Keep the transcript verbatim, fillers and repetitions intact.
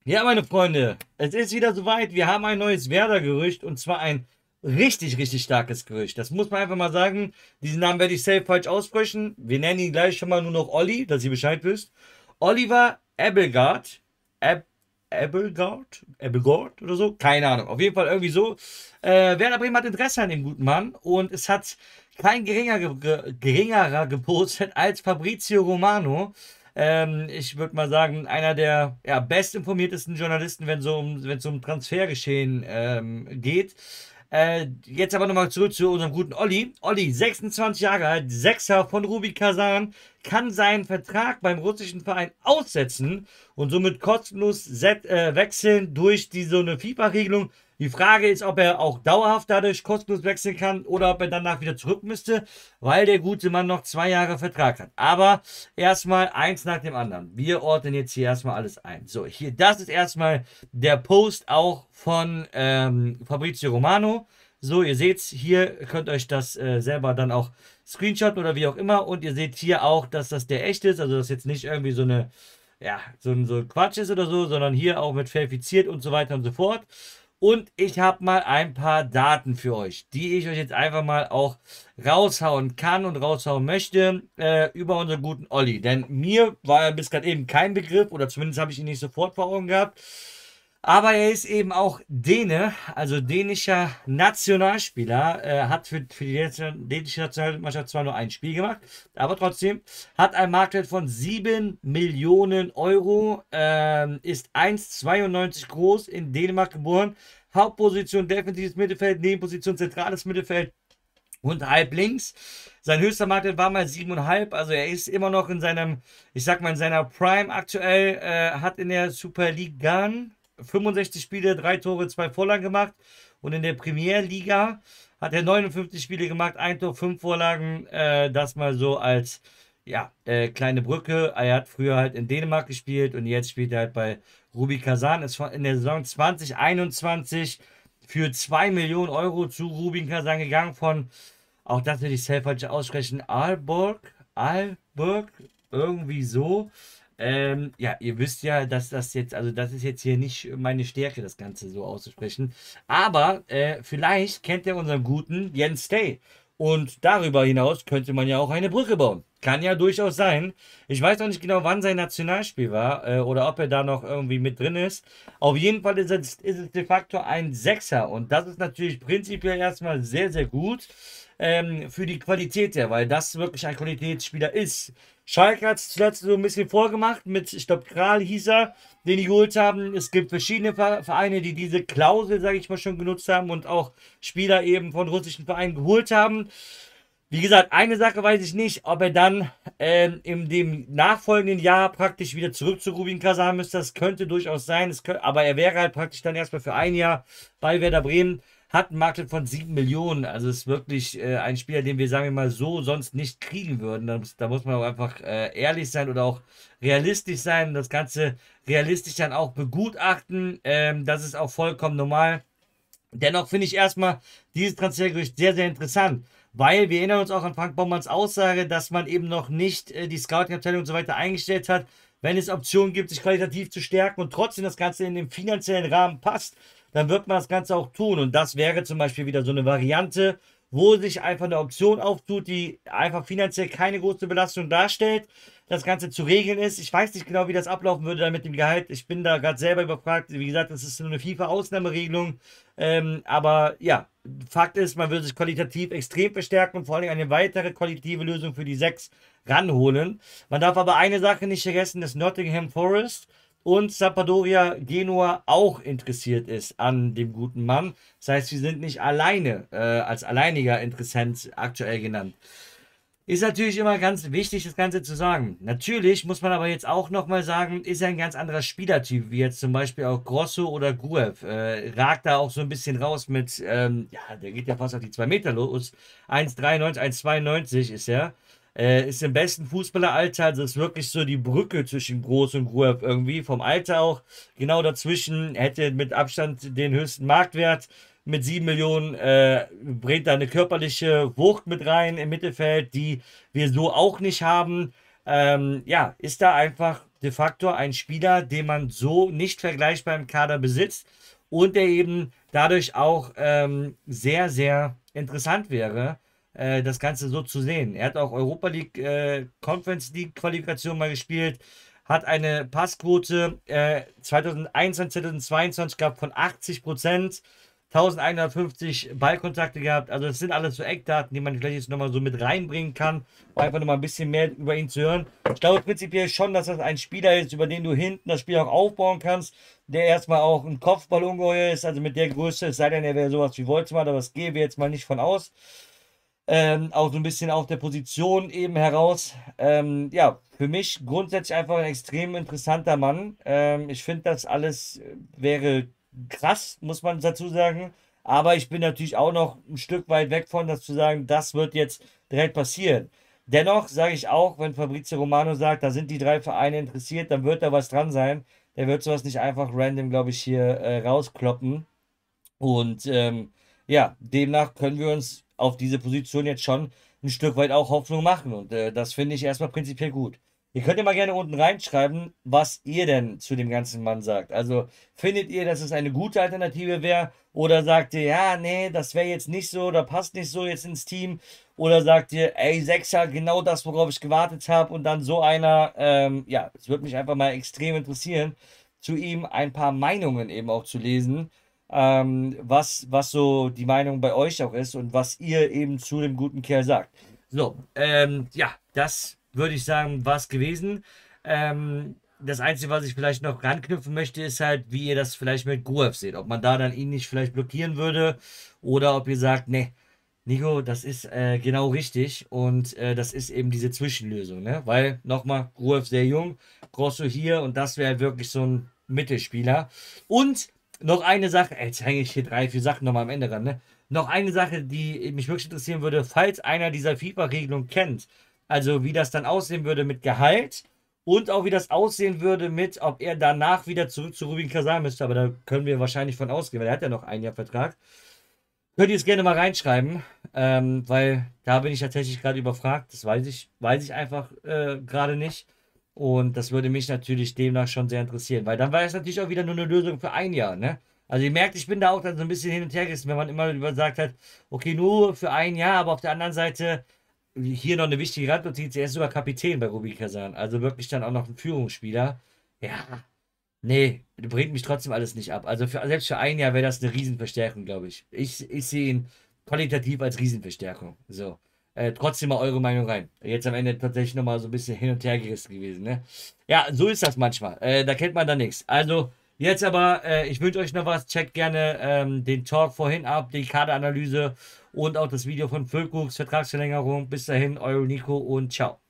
Ja, meine Freunde, es ist wieder soweit. Wir haben ein neues Werder-Gerücht und zwar ein richtig, richtig starkes Gerücht. Das muss man einfach mal sagen. Diesen Namen werde ich safe falsch aussprechen. Wir nennen ihn gleich schon mal nur noch Olli, dass ihr Bescheid wisst. Oliver Abelgard. Ab Abelgard? Abelgard oder so? Keine Ahnung. Auf jeden Fall irgendwie so. Äh, Werder Bremen hat Interesse an dem guten Mann und es hat kein geringer, ge geringerer gepostet als Fabrizio Romano. Ähm, ich würde mal sagen, einer der ja, bestinformiertesten Journalisten, wenn so um, wenn es um Transfergeschehen ähm, geht. Äh, jetzt aber nochmal zurück zu unserem guten Olli. Olli, sechsundzwanzig Jahre alt, Sechser von Rubin Kazan, kann seinen Vertrag beim russischen Verein aussetzen und somit kostenlos set, äh, wechseln durch die so eine FIFA-Regelung. Die Frage ist, ob er auch dauerhaft dadurch kostenlos wechseln kann oder ob er danach wieder zurück müsste, weil der gute Mann noch zwei Jahre Vertrag hat. Aber erstmal eins nach dem anderen. Wir ordnen jetzt hier erstmal alles ein. So, hier, das ist erstmal der Post auch von ähm, Fabrizio Romano. So, ihr seht's, hier könnt euch das äh, selber dann auch screenshotten oder wie auch immer. Und ihr seht hier auch, dass das der echt ist. Also, das jetzt nicht irgendwie so eine, ja, so ein, so ein Quatsch ist oder so, sondern hier auch mit verifiziert und so weiter und so fort. Und ich habe mal ein paar Daten für euch, die ich euch jetzt einfach mal auch raushauen kann und raushauen möchte äh, über unseren guten Olli. Denn mir war er bis gerade eben kein Begriff oder zumindest habe ich ihn nicht sofort vor Augen gehabt. Aber er ist eben auch Däne, also dänischer Nationalspieler, äh, hat für, für die dänische Nationalmannschaft zwar nur ein Spiel gemacht, aber trotzdem hat einen Marktwert von sieben Millionen Euro, ähm, ist eins Komma zweiundneunzig groß, in Dänemark geboren, Hauptposition defensives Mittelfeld, Nebenposition zentrales Mittelfeld und halb links. Sein höchster Marktwert war mal sieben Komma fünf, also er ist immer noch in seinem, ich sag mal in seiner Prime aktuell, äh, hat in der Super League Gun fünfundsechzig Spiele, drei Tore, zwei Vorlagen gemacht. Und in der Premier Liga hat er neunundfünfzig Spiele gemacht, ein Tor, fünf Vorlagen. Äh, das mal so als ja, äh, kleine Brücke. Er hat früher halt in Dänemark gespielt und jetzt spielt er halt bei Rubin Kazan. Ist in der Saison zwanzig einundzwanzig für zwei Millionen Euro zu Rubin Kazan gegangen von, auch das will ich selber falsch aussprechen, Aalborg, Aalborg, irgendwie so. Ähm, ja, ihr wisst ja, dass das jetzt, also das ist jetzt hier nicht meine Stärke, das Ganze so auszusprechen. Aber äh, vielleicht kennt ihr unseren guten Jens Stay. Und darüber hinaus könnte man ja auch eine Brücke bauen. Kann ja durchaus sein. Ich weiß noch nicht genau, wann sein Nationalspiel war äh, oder ob er da noch irgendwie mit drin ist. Auf jeden Fall ist es, ist es de facto ein Sechser. Und das ist natürlich prinzipiell erstmal sehr, sehr gut ähm, für die Qualität her, weil das wirklich ein Qualitätsspieler ist. Schalke hat es zuletzt so ein bisschen vorgemacht mit, ich glaube, Kral hieß er, den die geholt haben. Es gibt verschiedene Vereine, die diese Klausel, sage ich mal, schon genutzt haben und auch Spieler eben von russischen Vereinen geholt haben. Wie gesagt, eine Sache weiß ich nicht, ob er dann ähm, in dem nachfolgenden Jahr praktisch wieder zurück zu Rubin Kazan müsste. Das könnte durchaus sein, es könnte, aber er wäre halt praktisch dann erstmal für ein Jahr bei Werder Bremen. Hat einen Marktwert von sieben Millionen. Also ist wirklich äh, ein Spieler, den wir, sagen wir mal, so sonst nicht kriegen würden. Da, da muss man auch einfach äh, ehrlich sein oder auch realistisch sein. Das Ganze realistisch dann auch begutachten. Ähm, das ist auch vollkommen normal. Dennoch finde ich erstmal dieses Transfergerücht sehr, sehr interessant. Weil wir erinnern uns auch an Frank Baumanns Aussage, dass man eben noch nicht äh, die Scouting-Abteilung und so weiter eingestellt hat, wenn es Optionen gibt, sich qualitativ zu stärken und trotzdem das Ganze in den finanziellen Rahmen passt, dann wird man das Ganze auch tun. Und das wäre zum Beispiel wieder so eine Variante, wo sich einfach eine Option auftut, die einfach finanziell keine große Belastung darstellt, das Ganze zu regeln ist. Ich weiß nicht genau, wie das ablaufen würde dann mit dem Gehalt. Ich bin da gerade selber überfragt. Wie gesagt, das ist nur eine FIFA-Ausnahmeregelung. Ähm, aber ja, Fakt ist, man würde sich qualitativ extrem verstärken und vor allem eine weitere qualitative Lösung für die sechs ranholen. Man darf aber eine Sache nicht vergessen, dass Nottingham Forest und Sampdoria Genua auch interessiert ist an dem guten Mann. Das heißt, wir sind nicht alleine äh, als alleiniger Interessent aktuell genannt. Ist natürlich immer ganz wichtig, das Ganze zu sagen. Natürlich muss man aber jetzt auch nochmal sagen, ist er ein ganz anderer Spielertyp, wie jetzt zum Beispiel auch Grosso oder Gruev. Äh, ragt da auch so ein bisschen raus mit, ähm, ja, der geht ja fast auf die zwei Meter los. eins Komma dreiundneunzig, eins Komma zweiundneunzig ist er. Äh, ist im besten Fußballeralter, also ist wirklich so die Brücke zwischen Groß und Gruev irgendwie. Vom Alter auch genau dazwischen, hätte mit Abstand den höchsten Marktwert. Mit sieben Millionen äh, bringt da eine körperliche Wucht mit rein im Mittelfeld, die wir so auch nicht haben. Ähm, ja, ist da einfach de facto ein Spieler, den man so nicht vergleichbar im Kader besitzt und der eben dadurch auch ähm, sehr, sehr interessant wäre, äh, das Ganze so zu sehen. Er hat auch Europa League, äh, Conference League Qualifikation mal gespielt, hat eine Passquote äh, zwanzig einundzwanzig, zwanzig zweiundzwanzig gehabt von achtzig Prozent, elfhundertfünfzig Ballkontakte gehabt. Also das sind alles so Eckdaten, die man vielleicht jetzt nochmal so mit reinbringen kann, um einfach nochmal ein bisschen mehr über ihn zu hören. Ich glaube prinzipiell schon, dass das ein Spieler ist, über den du hinten das Spiel auch aufbauen kannst, der erstmal auch ein Kopfballungeheuer ist, also mit der Größe, es sei denn, er wäre sowas wie Wolzmann, aber das gehen wir jetzt mal nicht von aus. Ähm, auch so ein bisschen auf der Position eben heraus. Ähm, ja, für mich grundsätzlich einfach ein extrem interessanter Mann. Ähm, ich finde, das alles äh, wäre krass, muss man dazu sagen. Aber ich bin natürlich auch noch ein Stück weit weg von, das zu sagen, das wird jetzt direkt passieren. Dennoch sage ich auch, wenn Fabrizio Romano sagt, da sind die drei Vereine interessiert, dann wird da was dran sein. Der wird sowas nicht einfach random, glaube ich, hier äh, rauskloppen. Und ähm, ja, demnach können wir uns auf diese Position jetzt schon ein Stück weit auch Hoffnung machen. Und äh, das finde ich erstmal prinzipiell gut. Ihr könnt ja mal gerne unten reinschreiben, was ihr denn zu dem ganzen Mann sagt. Also findet ihr, dass es eine gute Alternative wäre? Oder sagt ihr, ja, nee, das wäre jetzt nicht so oder passt nicht so jetzt ins Team? Oder sagt ihr, ey, Sechser, genau das, worauf ich gewartet habe und dann so einer? Ähm, ja, es würde mich einfach mal extrem interessieren, zu ihm ein paar Meinungen eben auch zu lesen, ähm, was, was so die Meinung bei euch auch ist und was ihr eben zu dem guten Kerl sagt. So, ähm, ja, das würde ich sagen, war es gewesen. Ähm, das Einzige, was ich vielleicht noch ranknüpfen möchte, ist halt, wie ihr das vielleicht mit Gruev seht. Ob man da dann ihn nicht vielleicht blockieren würde oder ob ihr sagt, ne, Nico, das ist äh, genau richtig und äh, das ist eben diese Zwischenlösung, ne? Weil, nochmal, Gruev sehr jung, Grosso hier und das wäre wirklich so ein Mittelspieler. Und noch eine Sache, ey, jetzt hänge ich hier drei, vier Sachen nochmal am Ende ran, ne? Noch eine Sache, die mich wirklich interessieren würde, falls einer dieser FIFA-Regelungen kennt, also wie das dann aussehen würde mit Gehalt und auch wie das aussehen würde mit, ob er danach wieder zurück zu Rubin Kazan müsste, aber da können wir wahrscheinlich von ausgehen, weil er hat ja noch ein Jahr Vertrag. Könnt ihr es gerne mal reinschreiben, ähm, weil da bin ich tatsächlich gerade überfragt. Das weiß ich, weiß ich einfach äh, gerade nicht. Und das würde mich natürlich demnach schon sehr interessieren, weil dann war es natürlich auch wieder nur eine Lösung für ein Jahr, ne? Also ihr merkt, ich bin da auch dann so ein bisschen hin und her gerissen, wenn man immer gesagt hat, okay, nur für ein Jahr, aber auf der anderen Seite hier noch eine wichtige Randnotiz, er ist sogar Kapitän bei Rubin Kazan, also wirklich dann auch noch ein Führungsspieler. Ja, nee, bringt mich trotzdem alles nicht ab. Also für, selbst für ein Jahr wäre das eine Riesenverstärkung, glaube ich. Ich, ich sehe ihn qualitativ als Riesenverstärkung. So. Äh, trotzdem mal eure Meinung rein. Jetzt am Ende tatsächlich nochmal so ein bisschen hin und her gerissen gewesen, ne? Ja, so ist das manchmal. Äh, da kennt man dann nichts. Also, jetzt aber, äh, ich wünsche euch noch was. Checkt gerne ähm, den Talk vorhin ab, die Kaderanalyse und auch das Video von Füllkrug's Vertragsverlängerung. Bis dahin, euer Nico und ciao.